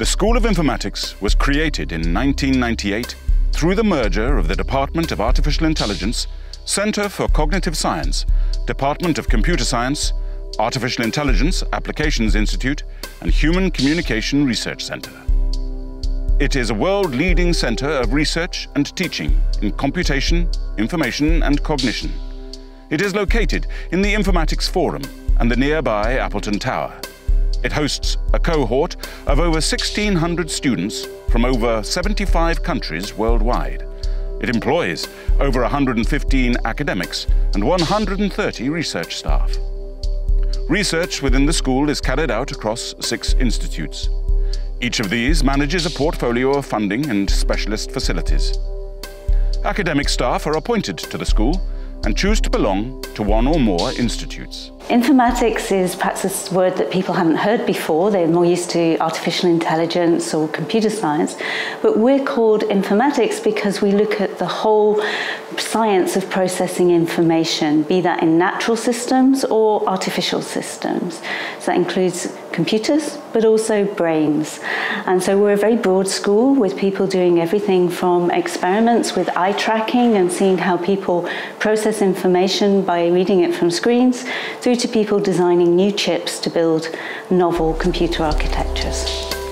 The School of Informatics was created in 1998 through the merger of the Department of Artificial Intelligence, Center for Cognitive Science, Department of Computer Science, Artificial Intelligence Applications Institute, and Human Communication Research Center. It is a world-leading center of research and teaching in computation, information, and cognition. It is located in the Informatics Forum and the nearby Appleton Tower. It hosts a cohort of over 1,600 students from over 75 countries worldwide. It employs over 115 academics and 130 research staff. Research within the school is carried out across 6 institutes. Each of these manages a portfolio of funding and specialist facilities. Academic staff are appointed to the school and choose to belong to one or more institutes. Informatics is perhaps a word that people haven't heard before. They're more used to artificial intelligence or computer science. But we're called informatics because we look at the whole science of processing information, be that in natural systems or artificial systems. So that includes computers, but also brains. And so we're a very broad school with people doing everything from experiments with eye tracking and seeing how people process information by reading it from screens, through to people designing new chips to build novel computer architectures.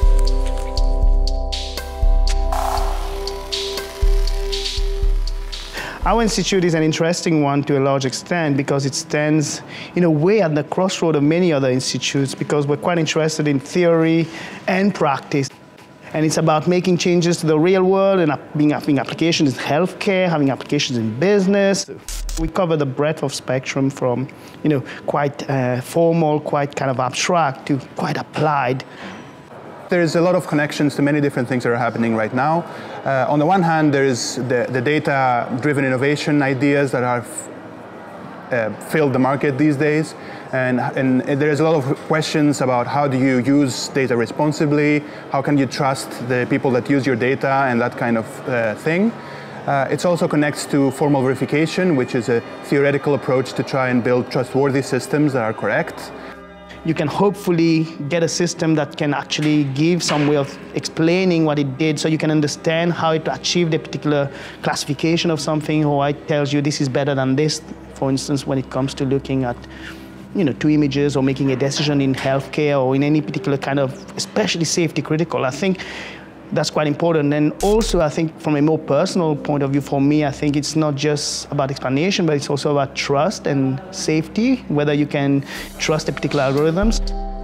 Our institute is an interesting one to a large extent because it stands in a way at the crossroad of many other institutes because we're quite interested in theory and practice. And it's about making changes to the real world and having applications in healthcare, having applications in business. We cover the breadth of spectrum from, quite formal, quite kind of abstract to quite applied. There's a lot of connections to many different things that are happening right now. On the one hand, there's the data-driven innovation ideas that have filled the market these days. And there's a lot of questions about how do you use data responsibly, how can you trust the people that use your data and that kind of thing. It also connects to formal verification, which is a theoretical approach to try and build trustworthy systems that are correct. You can hopefully get a system that can actually give some way of explaining what it did so you can understand how it achieved a particular classification of something, or it tells you this is better than this, for instance, when it comes to looking at 2 images or making a decision in healthcare or in any particular kind of, especially safety critical. I think that's quite important. And also, I think from a more personal point of view, for me, I think it's not just about explanation, but it's also about trust and safety, whether you can trust a particular algorithms.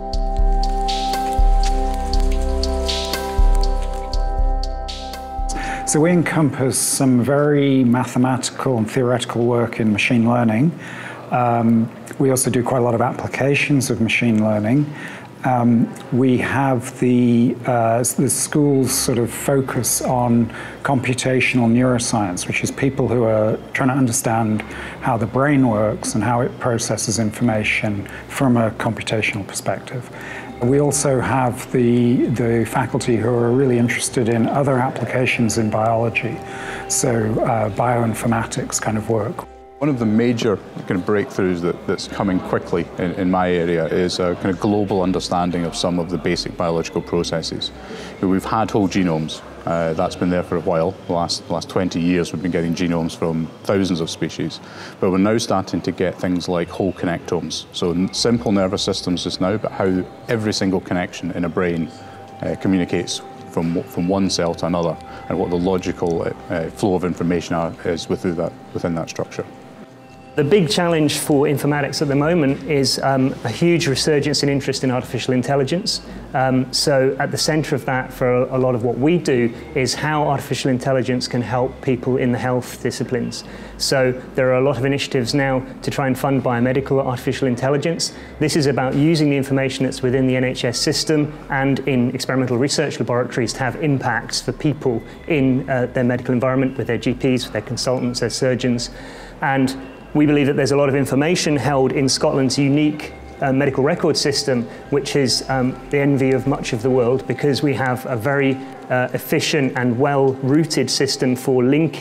So we encompass some very mathematical and theoretical work in machine learning. We also do quite a lot of applications of machine learning. We have the school's sort of focus on computational neuroscience, which is people who are trying to understand how the brain works and how it processes information from a computational perspective. We also have the faculty who are really interested in other applications in biology, so bioinformatics kind of work. One of the major kind of breakthroughs that's coming quickly in my area is a kind of global understanding of some of the basic biological processes. We've had whole genomes. That's been there for a while. The last 20 years we've been getting genomes from thousands of species. But we're now starting to get things like whole connectomes. So simple nervous systems just now, but how every single connection in a brain communicates from one cell to another, and what the logical flow of information is within that structure. The big challenge for informatics at the moment is a huge resurgence in interest in artificial intelligence. So at the centre of that for a lot of what we do is how artificial intelligence can help people in the health disciplines. So there are a lot of initiatives now to try and fund biomedical artificial intelligence. This is about using the information that's within the NHS system and in experimental research laboratories to have impacts for people in their medical environment with their GPs, with their consultants, their surgeons. And we believe that there's a lot of information held in Scotland's unique medical record system, which is the envy of much of the world, because we have a very efficient and well-rooted system for linking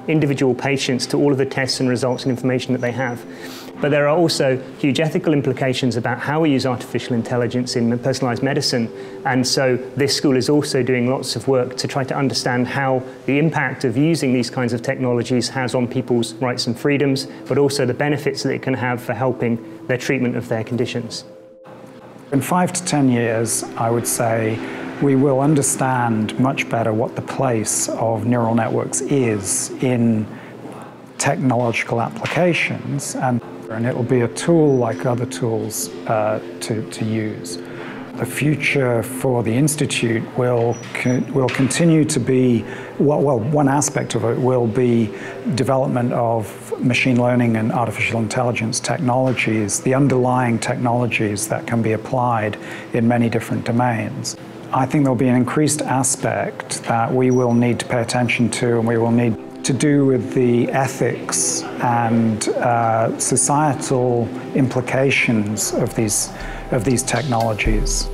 individual patients to all of the tests and results and information that they have. But there are also huge ethical implications about how we use artificial intelligence in personalised medicine. And so this school is also doing lots of work to try to understand how the impact of using these kinds of technologies has on people's rights and freedoms, but also the benefits that it can have for helping their treatment of their conditions. In 5 to 10 years, I would say, we will understand much better what the place of neural networks is in technological applications, and it'll be a tool like other tools to use. The future for the Institute will continue to be, well, one aspect of it will be development of machine learning and artificial intelligence technologies, the underlying technologies that can be applied in many different domains. I think there'll be an increased aspect that we will need to pay attention to, and we will need to do with the ethics and societal implications of these technologies.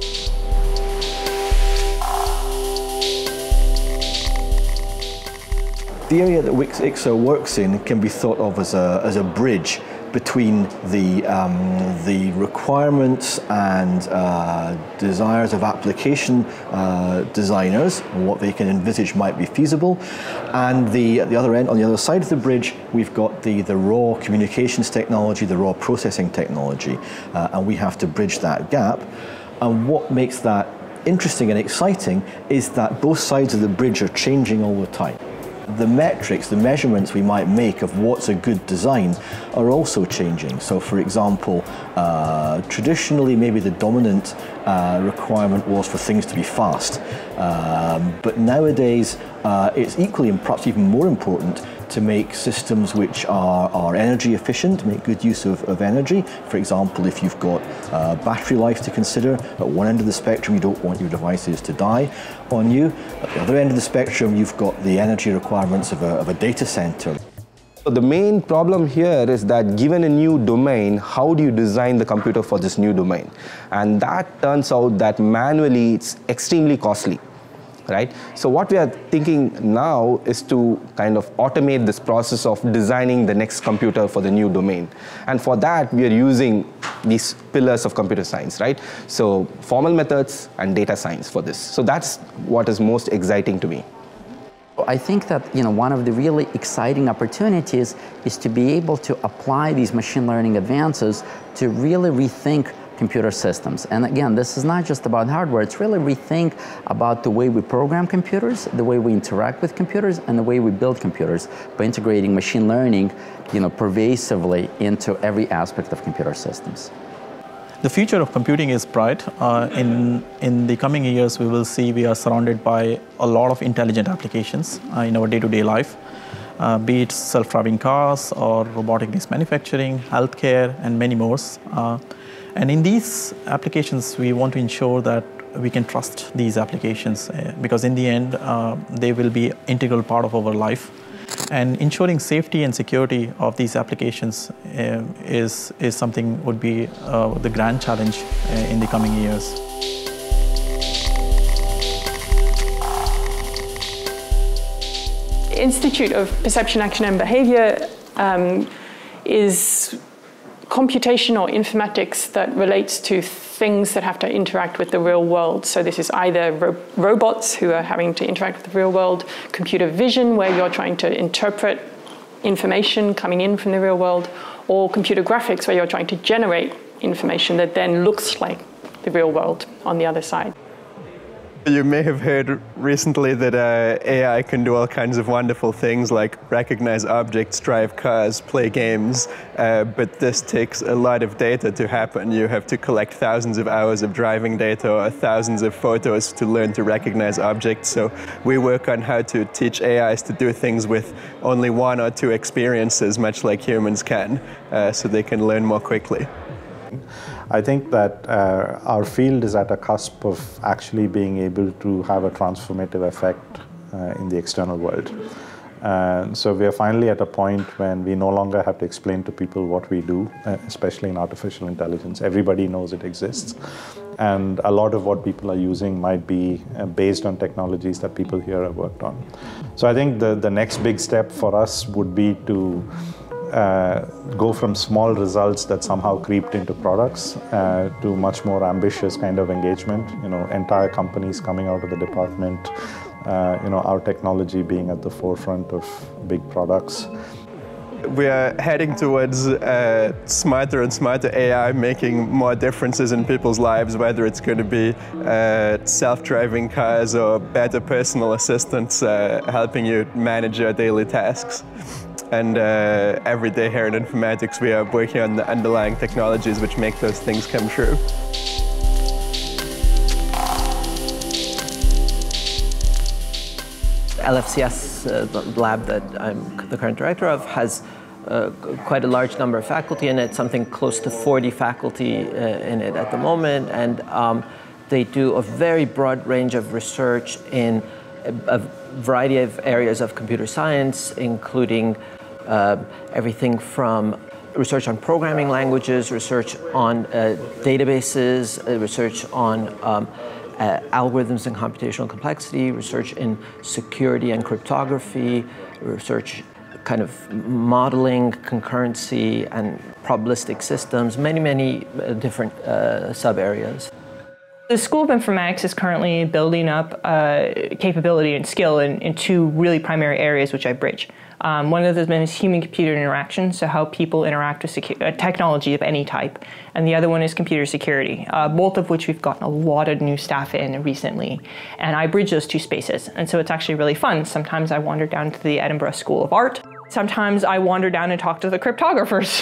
The area that ICSO works in can be thought of as a bridge between the requirements and desires of application designers and what they can envisage might be feasible, and the other end, on the other side of the bridge, we've got the raw communications technology, the raw processing technology, and we have to bridge that gap. And what makes that interesting and exciting is that both sides of the bridge are changing all the time. The metrics, the measurements we might make of what's a good design are also changing. So for example, traditionally maybe the dominant requirement was for things to be fast. But nowadays it's equally and perhaps even more important to make systems which are energy efficient, make good use of energy. For example, if you've got battery life to consider, at one end of the spectrum you don't want your devices to die on you. At the other end of the spectrum you've got the energy requirements of a data center. So the main problem here is that given a new domain, how do you design the computer for this new domain? And that turns out that manually it's extremely costly. Right? So what we are thinking now is to kind of automate this process of designing the next computer for the new domain. And for that, we are using these pillars of computer science, right? So formal methods and data science for this. So that's what is most exciting to me. I think that one of the really exciting opportunities is to be able to apply these machine learning advances to really rethink computer systems. And again, this is not just about hardware, it's really rethink about the way we program computers, the way we interact with computers, and the way we build computers by integrating machine learning pervasively into every aspect of computer systems. The future of computing is bright. In the coming years, we are surrounded by a lot of intelligent applications in our day-to-day life, be it self-driving cars or robotic-based manufacturing, healthcare, and many more. And in these applications, we want to ensure that we can trust these applications because in the end, they will be an integral part of our life. And ensuring safety and security of these applications is something would be the grand challenge in the coming years. Institute of Perception, Action and Behavior is computation or informatics that relates to things that have to interact with the real world. So this is either robots who are having to interact with the real world, computer vision where you're trying to interpret information coming in from the real world, or computer graphics where you're trying to generate information that then looks like the real world on the other side. You may have heard recently that AI can do all kinds of wonderful things like recognize objects, drive cars, play games, but this takes a lot of data to happen. You have to collect thousands of hours of driving data or thousands of photos to learn to recognize objects. So we work on how to teach AIs to do things with only 1 or 2 experiences, much like humans can, so they can learn more quickly. I think that our field is at a cusp of actually being able to have a transformative effect in the external world. So we are finally at a point when we no longer have to explain to people what we do, especially in artificial intelligence. Everybody knows it exists. And a lot of what people are using might be based on technologies that people here have worked on. So I think the next big step for us would be to go from small results that somehow creeped into products to much more ambitious kind of engagement. You know, entire companies coming out of the department, you know, our technology being at the forefront of big products. We are heading towards smarter and smarter AI making more differences in people's lives, whether it's going to be self-driving cars or better personal assistants helping you manage your daily tasks. And every day here in informatics we are working on the underlying technologies which make those things come true. LFCS, the lab that I'm the current director of, has quite a large number of faculty in it, something close to 40 faculty in it at the moment, and they do a very broad range of research in a variety of areas of computer science, including everything from research on programming languages, research on databases, research on algorithms and computational complexity, research in security and cryptography, research kind of modeling, concurrency, and probabilistic systems, many different sub-areas. The School of Informatics is currently building up capability and skill in two really primary areas which I bridge. One of them is human-computer interaction, so how people interact with technology of any type. And the other one is computer security, both of which we've gotten a lot of new staff in recently. And I bridge those two spaces, and so it's actually really fun. Sometimes I wander down to the Edinburgh School of Art. Sometimes I wander down and talk to the cryptographers.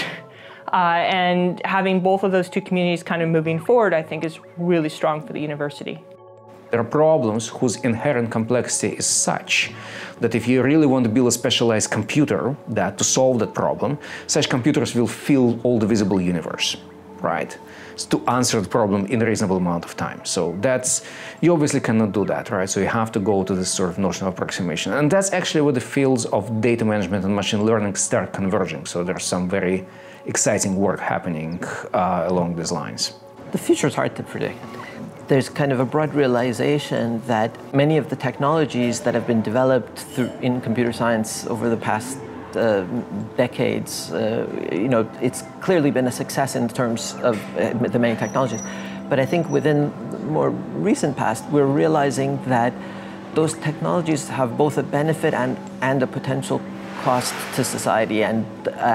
And having both of those two communities kind of moving forward, I think, is really strong for the university. There are problems whose inherent complexity is such that if you really want to build a specialized computer to solve that problem, such computers will fill all the visible universe, right? To answer the problem in a reasonable amount of time. So you obviously cannot do that, right? So you have to go to this sort of notion of approximation. And that's actually where the fields of data management and machine learning start converging. So there's some very exciting work happening along these lines. The future is hard to predict. There's kind of a broad realization that many of the technologies that have been developed in computer science over the past decades, it's clearly been a success in terms of the many technologies. But I think within the more recent past, we're realizing that those technologies have both a benefit and a potential cost to society. And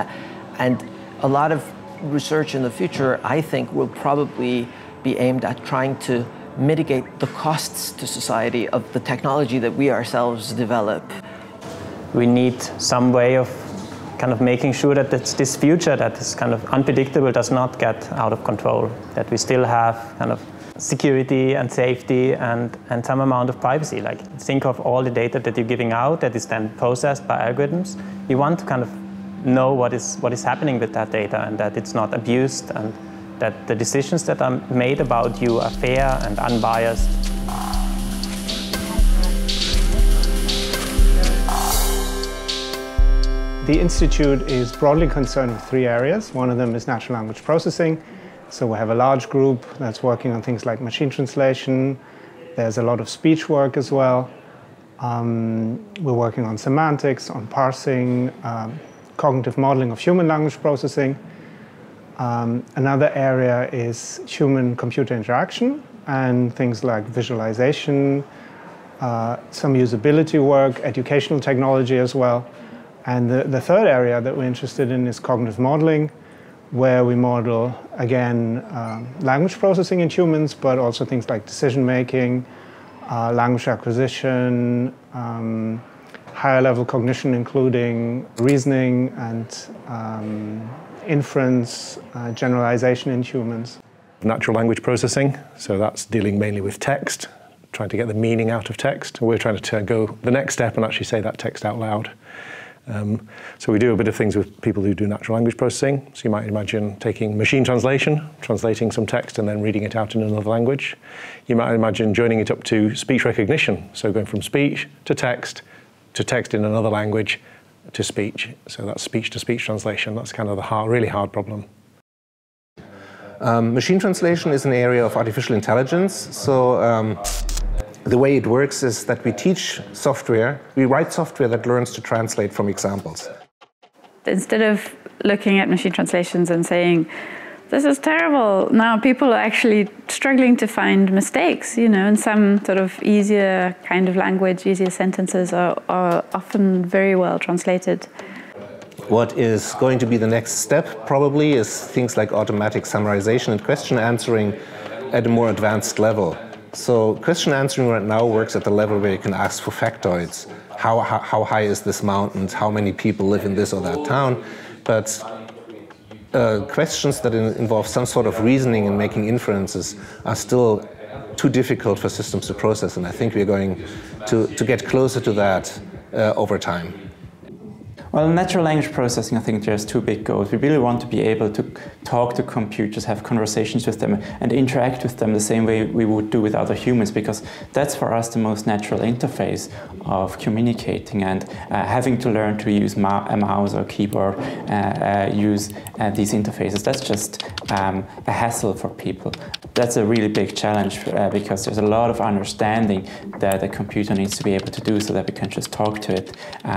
a lot of research in the future, I think, will probably be aimed at trying to mitigate the costs to society of the technology that we ourselves develop. We need some way of kind of making sure that this future that is kind of unpredictable does not get out of control, that we still have kind of security and safety and some amount of privacy. Like, think of all the data that you're giving out that is then processed by algorithms. You want to kind of know what is happening with that data and that it's not abused and that the decisions that are made about you are fair and unbiased. The Institute is broadly concerned with three areas. One of them is natural language processing. So we have a large group that's working on things like machine translation. There's a lot of speech work as well. We're working on semantics, on parsing, cognitive modeling of human language processing. Another area is human-computer interaction and things like visualization, some usability work, educational technology as well. And the third area that we're interested in is cognitive modeling, where we model, again, language processing in humans, but also things like decision-making, language acquisition, higher-level cognition, including reasoning and inference, generalization in humans. Natural language processing, so that's dealing mainly with text, trying to get the meaning out of text. We're trying to go the next step and actually say that text out loud. So we do a bit of things with people who do natural language processing. So you might imagine taking machine translation, translating some text and then reading it out in another language. You might imagine joining it up to speech recognition, so going from speech to text to text in another language to speech. So that's speech-to-speech translation. That's kind of the really hard problem. Machine translation is an area of artificial intelligence. So the way it works is that we teach software, we write software that learns to translate from examples. Instead of looking at machine translations and saying, this is terrible, now people are actually struggling to find mistakes, you know, and some sort of easier kind of language, easier sentences are often very well translated. What is going to be the next step probably is things like automatic summarization and question answering at a more advanced level. So question answering right now works at the level where you can ask for factoids. How high is this mountain? How many people live in this or that town? But questions that involve some sort of reasoning and making inferences are still too difficult for systems to process, and I think we're going to get closer to that over time. Well, natural language processing, I think there's two big goals. We really want to be able to talk to computers, have conversations with them, and interact with them the same way we would do with other humans, because that's for us the most natural interface of communicating, and having to learn to use a mouse or keyboard, use these interfaces, that's just a hassle for people. That's a really big challenge because there's a lot of understanding that a computer needs to be able to do so that we can just talk to it.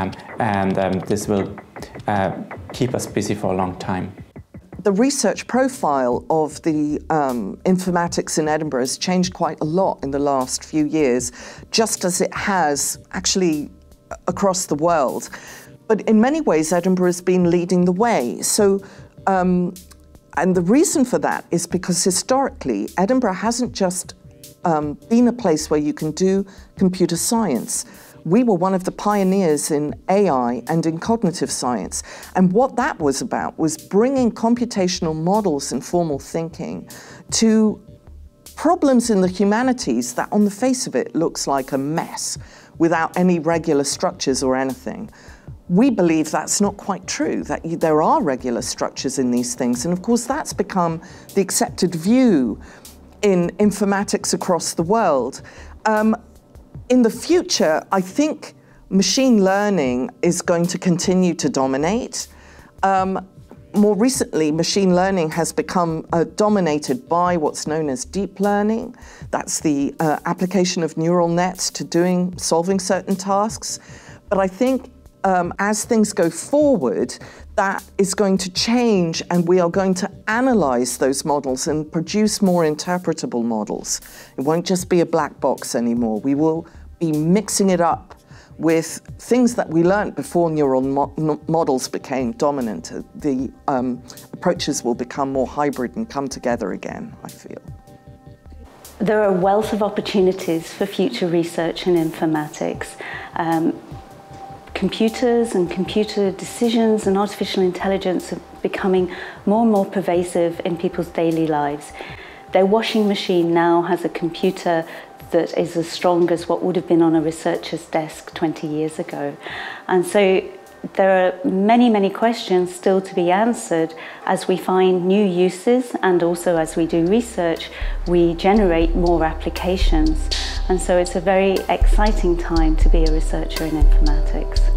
This will keep us busy for a long time. The research profile of the informatics in Edinburgh has changed quite a lot in the last few years, just as it has actually across the world. But in many ways, Edinburgh has been leading the way. So, and the reason for that is because historically, Edinburgh hasn't just been a place where you can do computer science. We were one of the pioneers in AI and in cognitive science. And what that was about was bringing computational models and formal thinking to problems in the humanities that on the face of it looks like a mess without any regular structures or anything. We believe that's not quite true, that there are regular structures in these things. And of course, that's become the accepted view in informatics across the world. In the future, I think machine learning is going to continue to dominate. More recently, machine learning has become dominated by what's known as deep learning. That's the application of neural nets to solving certain tasks. But I think as things go forward, that is going to change, and we are going to analyze those models and produce more interpretable models. It won't just be a black box anymore. We will be mixing it up with things that we learned before neural models became dominant. The approaches will become more hybrid and come together again, I feel. There are a wealth of opportunities for future research in informatics. Computers and computer decisions and artificial intelligence are becoming more and more pervasive in people's daily lives. Their washing machine now has a computer that is as strong as what would have been on a researcher's desk 20 years ago. And so there are many, many questions still to be answered as we find new uses, and also as we do research, we generate more applications. And so it's a very exciting time to be a researcher in informatics.